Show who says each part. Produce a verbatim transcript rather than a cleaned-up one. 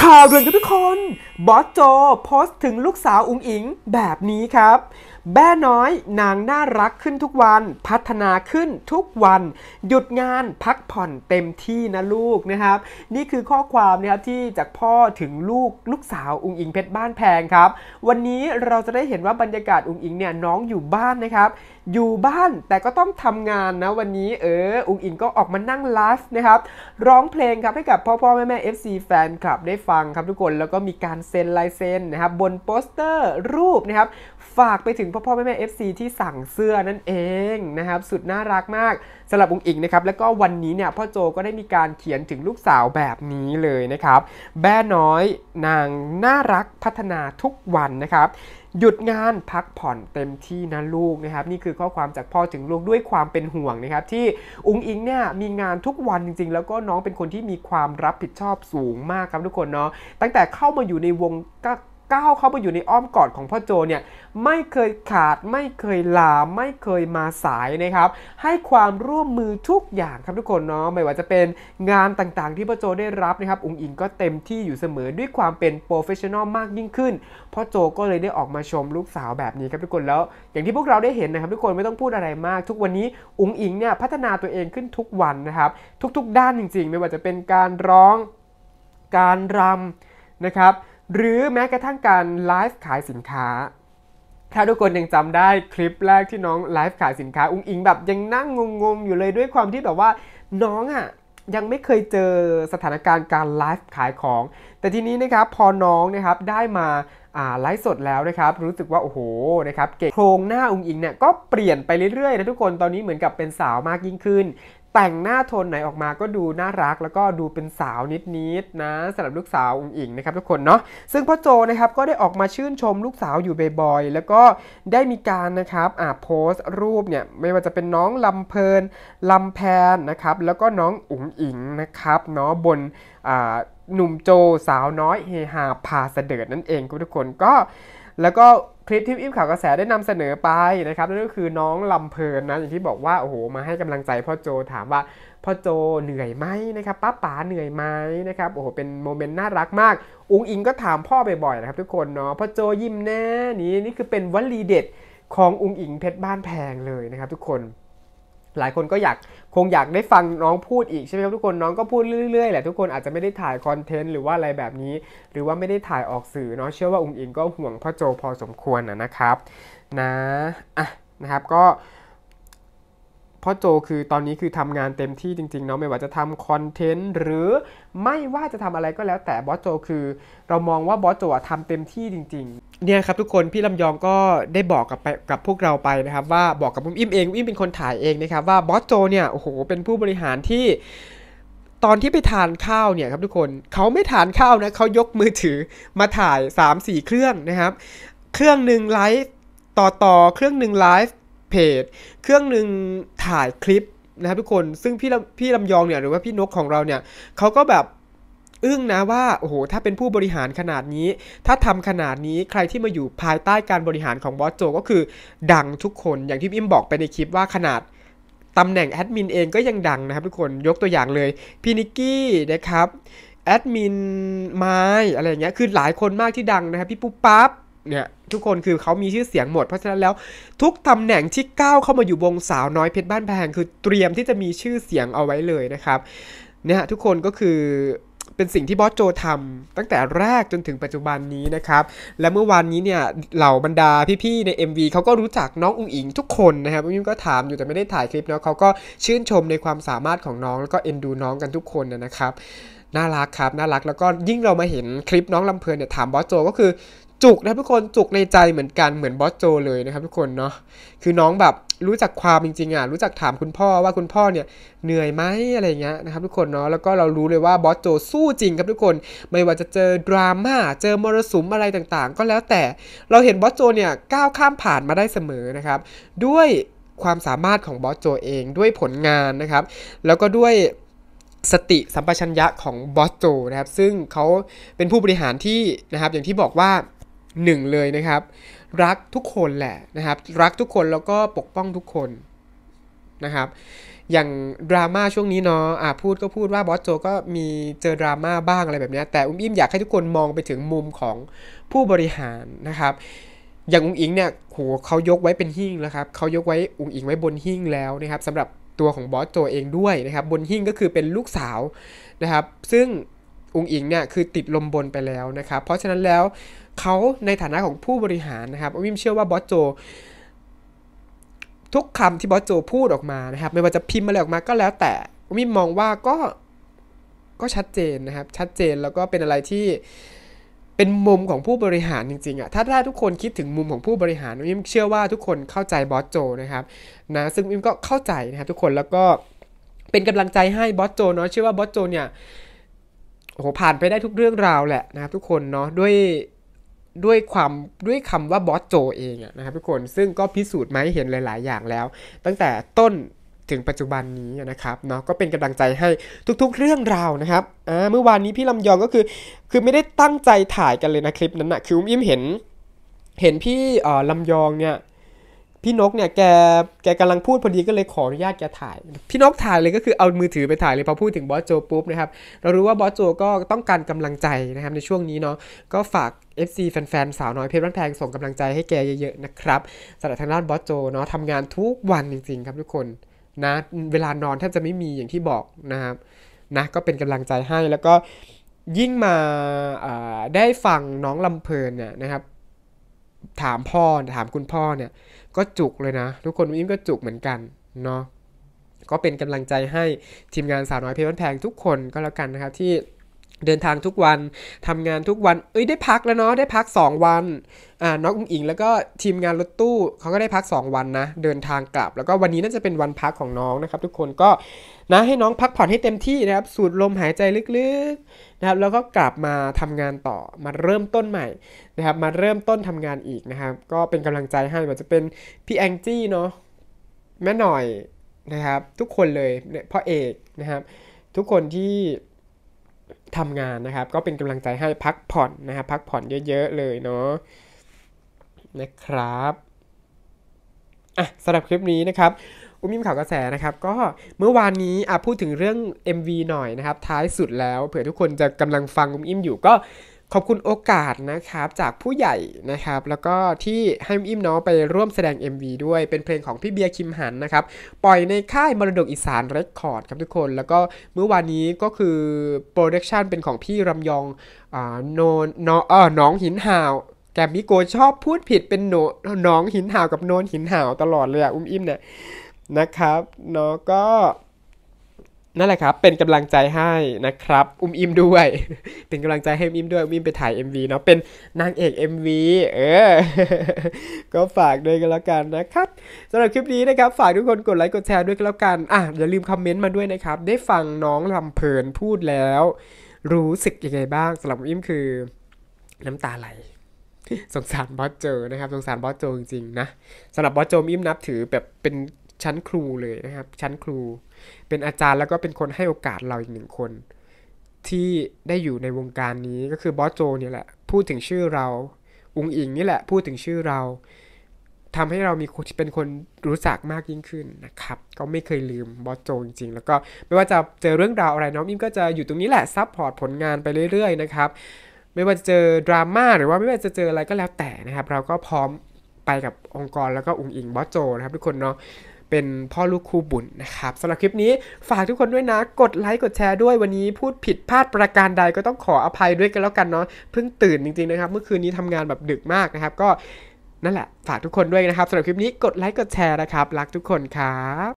Speaker 1: ข่าวด่วนครับทุกคนบอสโจโพสต์ถึงลูกสาวอุ๋งอิงแบบนี้ครับแม่น้อยนางน่ารักขึ้นทุกวันพัฒนาขึ้นทุกวันหยุดงานพักผ่อนเต็มที่นะลูกนะครับนี่คือข้อความนะครับที่จากพ่อถึงลูกลูกสาวอุ๋งอิงเพชรบ้านแพงครับวันนี้เราจะได้เห็นว่าบรรยากาศอุ๋งอิงเนี่ยน้องอยู่บ้านนะครับอยู่บ้านแต่ก็ต้องทำงานนะวันนี้เอออุ๋งอิงก็ออกมานั่งไลฟ์นะครับร้องเพลงครับให้กับพ่อพ่อแม่แม่ เอฟ ซี แฟนคลับได้ฟังครับทุกคนแล้วก็มีการเซ็นลายเซ็นนะครับบนโปสเตอร์รูปนะครับฝากไปถึงพ่อพ่อแม่แม่ เอฟ ซี ที่สั่งเสื้อนั่นเองนะครับสุดน่ารักมากสำหรับอุ๋งอิงนะครับแล้วก็วันนี้เนี่ยพ่อโจก็ได้มีการเขียนถึงลูกสาวแบบนี้เลยนะครับแม่น้อยนางน่ารักพัฒนาทุกวันนะครับหยุดงานพักผ่อนเต็มที่นะลูกนะครับนี่คือข้อความจากพ่อถึงลูกด้วยความเป็นห่วงนะครับที่อุ๋งอิงเนี่ยมีงานทุกวันจริงๆแล้วก็น้องเป็นคนที่มีความรับผิดชอบสูงมากครับทุกคนเนาะตั้งแต่เข้ามาอยู่ในวงก็ก้าวเข้าไปอยู่ในอ้อมกอดของพ่อโจเนี่ยไม่เคยขาดไม่เคยลาไม่เคยมาสายนะครับให้ความร่วมมือทุกอย่างครับทุกคนเนาะไม่ว่าจะเป็นงานต่างๆที่พ่อโจได้รับนะครับอุ๋งอิงก็เต็มที่อยู่เสมอด้วยความเป็นโปรเฟชชั่นอลมากยิ่งขึ้นพ่อโจก็เลยได้ออกมาชมลูกสาวแบบนี้ครับทุกคนแล้วอย่างที่พวกเราได้เห็นนะครับทุกคนไม่ต้องพูดอะไรมากทุกวันนี้อุ๋งอิงเนี่ยพัฒนาตัวเองขึ้นทุกวันนะครับทุกๆด้านจริงๆไม่ว่าจะเป็นการร้องการรำนะครับหรือแม้กระทั่งการไลฟ์ขายสินค้าถ้าทุกคนยังจำได้คลิปแรกที่น้องไลฟ์ขายสินค้าอุ๋งอิงแบบยังนั่งงงๆอยู่เลยด้วยความที่แบบว่าน้องอ่ะยังไม่เคยเจอสถานการณ์การไลฟ์ขายของแต่ทีนี้นะครับพอน้องนะครับได้มาไลฟ์สดแล้วนะครับรู้สึกว่าโอ้โหนะครับเก่งโครงหน้าอุ๋งอิงเนี่ยก็เปลี่ยนไปเรื่อยๆนะทุกคนตอนนี้เหมือนกับเป็นสาวมากยิ่งขึ้นแต่งหน้าโทนไหนออกมาก็ดูน่ารักแล้วก็ดูเป็นสาวนิดๆนะสำหรับลูกสาวอุ๋งอิงนะครับทุกคนเนาะซึ่งพ่อโจนะครับก็ได้ออกมาชื่นชมลูกสาวอยู่บ่อยๆแล้วก็ได้มีการนะครับอ่าโพสต์รูปเนี่ยไม่ว่าจะเป็นน้องลำเพลินลำแพนนะครับแล้วก็น้องอุ๋งอิงนะครับเนาะบนอ่าหนุ่มโจสาวน้อยเฮฮาพาเสดิร์ดนั่นเองทุกคนก็แล้วก็คลิปที่อิมข่าวกระแสได้นำเสนอไปนะครับนั่นก็คือน้องลำเพลินนะอย่างที่บอกว่าโอ้โหมาให้กำลังใจพ่อโจถามว่าพ่อโจเหนื่อยไหมนะครับป้าป๋าเหนื่อยไหมนะครับโอ้โหเป็นโมเมนต์น่ารักมากอุ๋งอิงก็ถามพ่อบ่อยๆนะครับทุกคนเนาะพ่อโจยิ้มแน่นี่นี่คือเป็นวลีเด็ดของอุ๋งอิงเพชรบ้านแพงเลยนะครับทุกคนหลายคนก็อยากคงอยากได้ฟังน้องพูดอีกใช่ไหมครับทุกคนน้องก็พูดเรื่อยๆแหละทุกคนอาจจะไม่ได้ถ่ายคอนเทนต์หรือว่าอะไรแบบนี้หรือว่าไม่ได้ถ่ายออกสื่อเนาะเชื่อว่าอุ๋งอิงก็ห่วงพ่อโจพอสมควรนะครับนะอ่ะนะครับก็พ่อโจคือตอนนี้คือทำงานเต็มที่จริงๆเนาะไม่ว่าจะทำคอนเทนต์หรือไม่ว่าจะทำอะไรก็แล้วแต่บอสโจคือเรามองว่าบอสโจทำเต็มที่จริงๆเนี่ยครับทุกคนพี่ลำยองก็ได้บอกกับกับพวกเราไปนะครับว่าบอกกับอุ้มอิมเองอุ้มเป็นคนถ่ายเองนะครับว่าบอสโจเนี่ยโอ้โหเป็นผู้บริหารที่ตอนที่ไปทานข้าวเนี่ยครับทุกคนเขาไม่ทานข้าวนะเขายกมือถือมาถ่าย สามสี่ เครื่องนะครับเครื่องหนึ่งไลฟ์ต่อต่อเครื่องหนึ่งไลฟ์เพจเครื่องหนึ่งถ่ายคลิปนะครับทุกคนซึ่งพี่พี่ลำยองเนี่ยหรือว่าพี่นกของเราเนี่ยเขาก็แบบอึ้งนะว่าโอ้โหถ้าเป็นผู้บริหารขนาดนี้ถ้าทำขนาดนี้ใครที่มาอยู่ภายใต้การบริหารของบอสโจก็คือดังทุกคนอย่างที่พี่อิมบอกไปในคลิปว่าขนาดตำแหน่งแอดมินเองก็ยังดังนะครับทุกคนยกตัวอย่างเลยพี่นิกกี้นะครับแอดมินไม้อะไรอย่างเงี้ยคือหลายคนมากที่ดังนะครับพี่ปุ๊บปั๊บเนี่ยทุกคนคือเขามีชื่อเสียงหมดเพราะฉะนั้นแล้วทุกตำแหน่งที่ก้าวเข้ามาอยู่วงสาวน้อยเพชรบ้านแพงคือเตรียมที่จะมีชื่อเสียงเอาไว้เลยนะครับเนี่ยทุกคนก็คือเป็นสิ่งที่บอสโจทำตั้งแต่แรกจนถึงปัจจุบันนี้นะครับและเมื่อวานนี้เนี่ยเหล่าบรรดาพี่ๆใน เอ็ม วี เขาก็รู้จักน้องอุ๋งอิงทุกคนนะครับพี่ก็ถามอยู่แต่ไม่ได้ถ่ายคลิปเนาะเขาก็ชื่นชมในความสามารถของน้องแล้วก็เอ็นดูน้องกันทุกคนนะครับน่ารักครับน่ารักแล้วก็ยิ่งเรามาเห็นคลิปน้องลำเพลินเนี่ยถามบอสโจก็คือจุกนะทุกคนจุกในใจเหมือนกันเหมือนบอสโจเลยนะครับทุกคนเนาะคือน้องแบบรู้จักความจริงๆอ่ะรู้จักถามคุณพ่อว่าคุณพ่อเนี่ยเหนื่อยไหมอะไรเงี้ยนะครับทุกคนเนาะแล้วก็เรารู้เลยว่าบอสโจสู้จริงครับทุกคนไม่ว่าจะเจอดราม่าเจอมรสุมอะไรต่างๆก็แล้วแต่เราเห็นบอสโจเนี่ยก้าวข้ามผ่านมาได้เสมอนะครับด้วยความสามารถของบอสโจเองด้วยผลงานนะครับแล้วก็ด้วยสติสัมปชัญญะของบอสโจนะครับซึ่งเขาเป็นผู้บริหารที่นะครับอย่างที่บอกว่าหนึ่งเลยนะครับรักทุกคนแหละนะครับรักทุกคนแล้วก็ปกป้องทุกคนนะครับอย่างดราม่าช่วงนี้เนาะอ่ะพูดก็พูดว่าบอสโจก็มีเจอดราม่าบ้างอะไรแบบนี้แต่อุ้มอิ่มอยากให้ทุกคนมองไปถึงมุมของผู้บริหารนะครับอย่างอุ้งอิงเนี่ยโหเขายกไว้เป็นหิ้งแล้วครับเขายกไว้อุ้งอิงไว้บนหิ้งแล้วนะครับสำหรับตัวของบอสโจเองด้วยนะครับบนหิ้งก็คือเป็นลูกสาวนะครับซึ่งอุ้งอิงเนี่ยคือติดลมบนไปแล้วนะครับเพราะฉะนั้นแล้วเขาในฐานะของผู้บริหารนะครับอุ้มอิ่มเชื่อว่าบอสโจทุกคำที่บอสโจพูดออกมานะครับไม่ว่าจะพิมพ์อะไรออกมาก็แล้วแต่อุ้มอิ่มมองว่าก็ก็ชัดเจนนะครับชัดเจนแล้วก็เป็นอะไรที่เป็นมุมของผู้บริหารจริงๆอ่ะถ้าถ้าทุกคนคิดถึงมุมของผู้บริหารอุ้มอิ่มเชื่อว่าทุกคนเข้าใจบอสโจนะครับนะซึ่งอุ้มอิ่มก็เข้าใจนะครับทุกคนแล้วก็เป็นกำลังใจให้บอสโจเนาะเชื่อว่าบอสโจเนี่ยโอ้โหผ่านไปได้ทุกเรื่องราวแหละนะครับทุกคนเนาะด้วยด้วยความด้วยคำว่าบอสโจเองอะนะครับทุกคนซึ่งก็พิสูจน์มาให้เห็นหลายๆอย่างแล้วตั้งแต่ต้นถึงปัจจุบันนี้นะครับเนาะก็เป็นกำลังใจให้ทุกๆเรื่องราวนะครับอ่าเมื่อวานนี้พี่ลำยองก็คือคือไม่ได้ตั้งใจถ่ายกันเลยนะคลิปนั้นนะคืออุ้มอิ่มเห็นเห็นพี่เอ่อลำยองเนี่ยพี่นกเนี่ยแกแกกำลังพูดพอดีก็เลยขออนุญาตแกถ่ายพี่นกถ่ายเลยก็คือเอามือถือไปถ่ายเลยพอพูดถึงบอสโจปุ๊บนะครับเรารู้ว่าบอสโจก็ต้องการกำลังใจนะครับในช่วงนี้เนาะก็ฝาก เอฟ ซี แฟนๆสาวน้อยเพชรบ้านแพงส่งกำลังใจให้แกเยอะๆนะครับสำหรับทางด้านบอสโจเนาะทำงานทุกวันจริงๆครับทุกคนนะเวลานอนแทบจะไม่มีอย่างที่บอกนะครับนะก็เป็นกำลังใจให้แล้วก็ยิ่งมาได้ฟังน้องลำเพลินเนี่ยนะครับถามพ่อถามคุณพ่อเนี่ยก็จุกเลยนะทุกคนอิ่มก็จุกเหมือนกันเนาะก็เป็นกำลังใจให้ทีมงานสาวน้อยเพชรบ้านแพงทุกคนก็แล้วกันนะครับที่เดินทางทุกวันทำงานทุกวันเอ้ยได้พักแล้วเนาะได้พักสองวันอ่าน้องอุ้งอิงแล้วก็ทีมงานรถตู้เขาก็ได้พักสองวันนะเดินทางกลับแล้วก็วันนี้น่าจะเป็นวันพักของน้องนะครับทุกคนก็นะให้น้องพักผ่อนให้เต็มที่นะครับสูดลมหายใจลึกๆนะครับแล้วก็กลับมาทำงานต่อมาเริ่มต้นใหม่นะครับมาเริ่มต้นทำงานอีกนะครับก็เป็นกำลังใจให้ว่าจะเป็นพี่แองจี้เนาะแม่หน่อยนะครับทุกคนเลยพ่อเอกนะครับทุกคนที่ทำงานนะครับก็เป็นกำลังใจให้พักผ่อนนะครับพักผ่อนเยอะๆเลยเนาะนะครับอ่ะสำหรับคลิปนี้นะครับอุ้มยิ้มข่าวกระแสนะครับก็เมื่อวานนี้อ่ะพูดถึงเรื่อง เอ็ม วี หน่อยนะครับท้ายสุดแล้วเผื่อทุกคนจะกำลังฟังอุ้มยิ้มอยู่ก็ขอบคุณโอกาสนะครับจากผู้ใหญ่นะครับแล้วก็ที่ให้อุ้มยิ้มเนาะไปร่วมแสดง เอ็ม วี ด้วยเป็นเพลงของพี่เบียร์คิมหันนะครับปล่อยในค่ายมรดกอีสานเรคคอร์ดครับทุกคนแล้วก็เมื่อวานนี้ก็คือโปรดักชันเป็นของพี่รำยองอ่าโนนเออน้องหินห่าวแกมมิโกชอบพูดผิดเป็นโนน้องหินห่าวกับโนนหินห่าวตลอดเลยอะอุ้มอิ่มเนี่ยนะครับเนาะก็นั่นแหละครับเป็นกำลังใจให้นะครับอุ้มอิ่มด้วย เป็นกำลังใจให้อุ้มอิ่มด้วยอุ้มอิ่มไปถ่าย เอ็ม วี เนาะเป็นนางเอก เอ็ม วี เออ ก็ฝากด้วยกันแล้วกันนะครับสำหรับคลิปนี้นะครับฝากทุกคนกดไลค์กดแชร์ด้วยกันแล้วกันอ่ะอย่าลืมคอมเมนต์มาด้วยนะครับได้ฟังน้องลำเพลินพูดแล้วรู้สึกยังไงบ้างสำหรับอุ้มอิ่มคือน้ำตาไหลสงสารบอสโจนะครับสงสารบอสโจจริงๆนะสำหรับบอสโจอิ่มนับถือแบบเป็นชั้นครูเลยนะครับชั้นครูเป็นอาจารย์แล้วก็เป็นคนให้โอกาสเราอีกหนึ่งคนที่ได้อยู่ในวงการนี้ก็คือบอสโจเนี่ยแหละพูดถึงชื่อเราอุงอิงนี่แหละพูดถึงชื่อเราทำให้เรามีเป็นคนรู้จักมากยิ่งขึ้นนะครับก็ไม่เคยลืมบอสโจจริงๆแล้วก็ไม่ว่าจะเจอเรื่องราวอะไรน้องอิ่มก็จะอยู่ตรงนี้แหละซัพพอร์ตผลงานไปเรื่อยๆนะครับไม่ว่าจะเจอดราม่าหรือว่าไม่ว่าจะเจออะไรก็แล้วแต่นะครับเราก็พร้อมไปกับองค์กรแล้วก็อุงอิงบอสโจนะครับทุกคนเนาะเป็นพ่อลูกคู่บุญนะครับสำหรับคลิปนี้ฝากทุกคนด้วยนะกดไลค์กดแชร์ด้วยวันนี้พูดผิดพลาดประการใดก็ต้องขออภัยด้วยกันแล้วกันเนาะเพิ่งตื่นจริงๆนะครับเมื่อคืนนี้ทำงานแบบดึกมากนะครับก็นั่นแหละฝากทุกคนด้วยนะครับสำหรับคลิปนี้กดไลค์กดแชร์นะครับรักทุกคนครับ